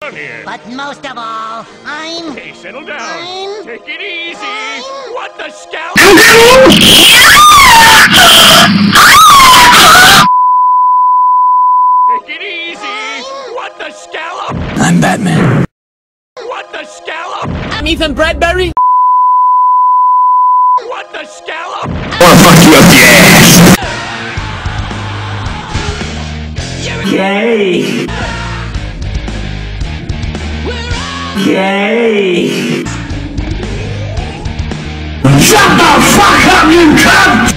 down here. But most of all, I'm... Okay, settle down. I'm... Take it easy. I'm... What the scallop? Take it easy. What the scallop? I'm Batman. What the scallop? I'm Ethan Bradbury. What the scallop? Wanna fuck you up the ass. Gay. Gay. Shut the fuck up, you cunt!